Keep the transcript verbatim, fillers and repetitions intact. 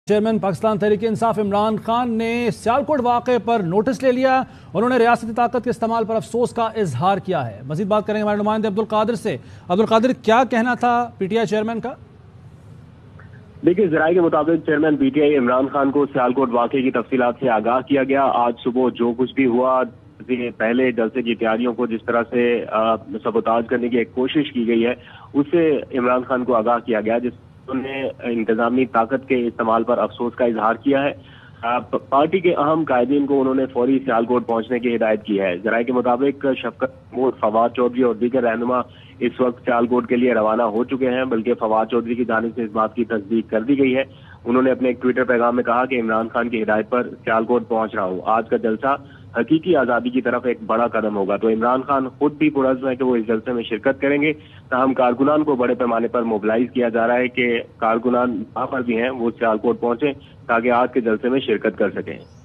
Chairman Pakistan Tehreek Insaf Imran Khan نے سیالکوٹ واقعے پر notice لے لیا۔ انہوں نے ریاستی طاقت کے استعمال پر افسوس کا اظہار کیا ہے۔ مزید بات کریں گے ہمارے نمائندے عبدالقادر سے۔ عبدالقادر، کیا کہنا تھا پی ٹی آئی چیئرمین کا؟ دیکھیے، ذرائع کے مطابق chairman P T I Imran Khan کو سیالکوٹ واقعے کی تفصیلات سے آگاہ کیا گیا۔ آج صبح جو کچھ بھی ہوا، پہلے جلسے کی تیاریوں کو جس طرح سے سبوتاژ کرنے کی ایک کوشش کی گئی ہے، اس سے عمران خان کو آگاہ کیا گیا، جس نے انتظامی طاقت کے استعمال پر افسوس کا اظہار کیا ہے۔ پارٹی کے اہم قائدین کو انہوں نے فوری سیالکوٹ پہنچنے کی ہدایت کی ہے۔ ذرائع کے مطابق شفقت محمود، فواد چودھری اور دیگر رہنما اس وقت سیالکوٹ کے لیے روانہ ہو چکے ہیں، بلکہ فواد چودھری کی جانب سے اس بات کی تصدیق کر دی گئی ہے۔ انہوں نے اپنے ایک ٹویٹر پیغام میں کہا کہ عمران خان کی ہدایت پر سیالکوٹ پہنچ رہا ہوں۔ آج کا جلسہ حقیقی آزادی کی طرف ایک بڑا قدم ہوگا۔ تو عمران خان خود بھی پرعزم ہے کہ وہ اس جلسے میں شرکت کریں گے، تاہم کارکنان کو بڑے پیمانے پر موبلائز کیا جا رہا ہے کہ کارکنان جہاں پر بھی ہیں وہ سیالکوٹ پہنچیں تاکہ آج کے جلسے میں شرکت کر سکیں۔